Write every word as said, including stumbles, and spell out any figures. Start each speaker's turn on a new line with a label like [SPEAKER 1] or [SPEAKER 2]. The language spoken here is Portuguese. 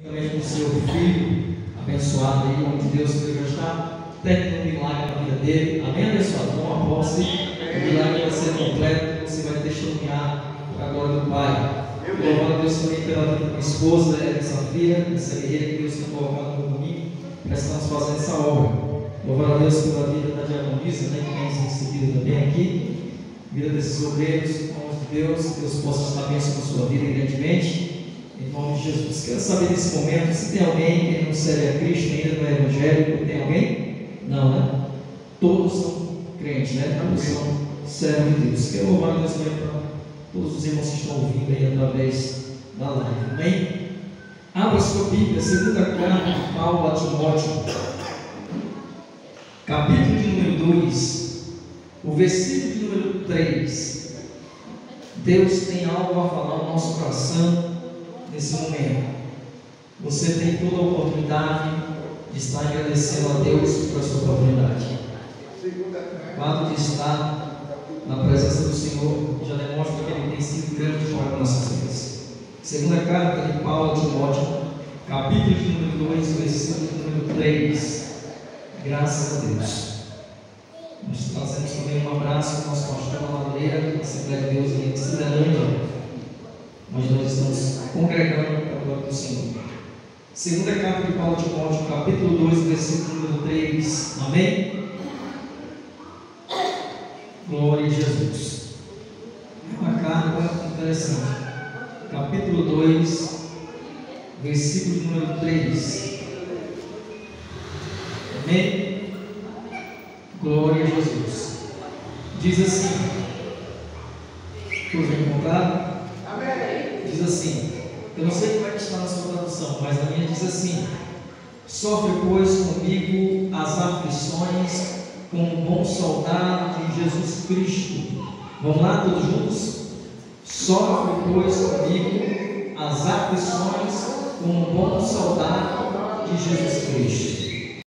[SPEAKER 1] Também com o seu filho abençoado aí, onde Deus que já está terminando um milagre na vida dele. Amém, abençoado? Com a posse, o milagre vai ser completo, você vai testemunhar para a glória do Pai. Louvado a Deus também pela vida da minha esposa, essa filha, essa guerreira que Deus tem colocado no caminho, para estarmos fazendo essa obra. Louvado a Deus pela vida da diaconisa, né, que vem recebida também aqui, vida desses obreiros, irmãos de Deus, que Deus possa estar abençoando a sua vida grandemente. Em nome de Jesus. Quero saber nesse momento se tem alguém que não serve a Cristo ainda no Evangelho. Tem alguém? Não, né? Todos são crentes, né? Todos são servos de Deus. Quero louvar a Deus também para todos os irmãos que estão ouvindo aí através da live. Amém? Abra a sua Bíblia, segunda carta de Paulo a Timóteo, capítulo de número dois, o versículo de número três. Deus tem algo a falar no nosso coração. Nesse momento, você tem toda a oportunidade de estar agradecendo a Deus por essa oportunidade. O fato de estar na presença do Senhor já demonstra que Ele tem sido grande para nossas vidas. Segunda carta de Paulo a Timóteo, capítulo de número dois, versículo de número três. Graças a Deus. Nós trazemos também um abraço ao nosso pastor na Madeira, da Assembleia de Deus em Cidadania. Mas nós estamos congregando para a glória do Senhor. Segunda carta de Paulo a Timóteo, capítulo dois, versículo número três. Amém? Glória a Jesus. É uma carta interessante. Capítulo dois, versículo número três. Amém? Glória a Jesus. Diz assim: todos encontraram? Diz assim, eu não sei como é que está na sua tradução, mas a minha diz assim: sofre, pois, comigo as aflições como um bom soldado de Jesus Cristo. Vamos lá, todos juntos? Sofre, pois, comigo as aflições como um bom soldado de Jesus Cristo.